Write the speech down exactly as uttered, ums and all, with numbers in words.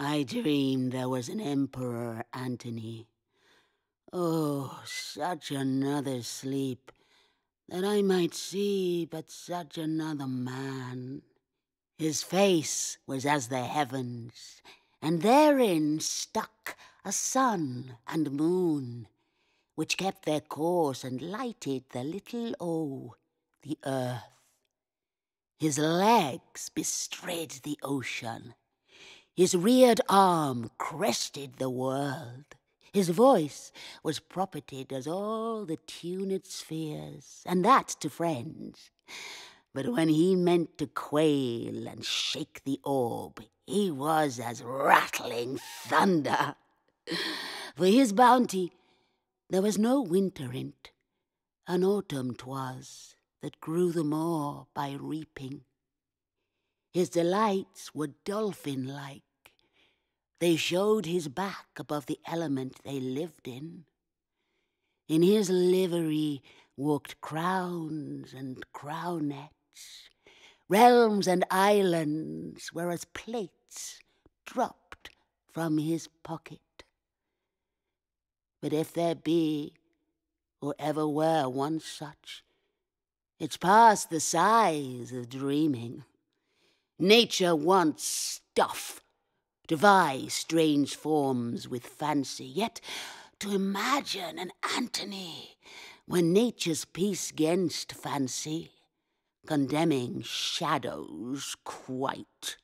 I dreamed there was an Emperor Antony. Oh, such another sleep, that I might see but such another man. His face was as the heavens, and therein stuck a sun and moon, which kept their course and lighted the little O, the earth. His legs bestrid the ocean. His reared arm crested the world. His voice was propertied as all the tuned spheres, and that to friends. But when he meant to quail and shake the orb, he was as rattling thunder. For his bounty there was no winter in't, an autumn 'twas that grew the more by reaping. His delights were dolphin-like. They showed his back above the element they lived in. In his livery walked crowns and crownets. Realms and islands were as plates dropped from his pocket. But if there be, or ever were one such, it's past the size of dreaming. Nature wants stuff, devise strange forms with fancy, yet to imagine an Antony when nature's peace 'gainst fancy, condemning shadows quite.